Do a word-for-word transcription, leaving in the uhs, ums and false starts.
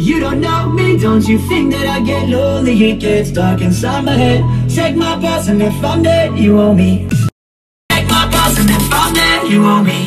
You don't know me, don't you think that I get lonely? It gets dark inside my head. Take my pulse and if I'm dead, you owe me. Take my pulse and if I'm dead, you owe me.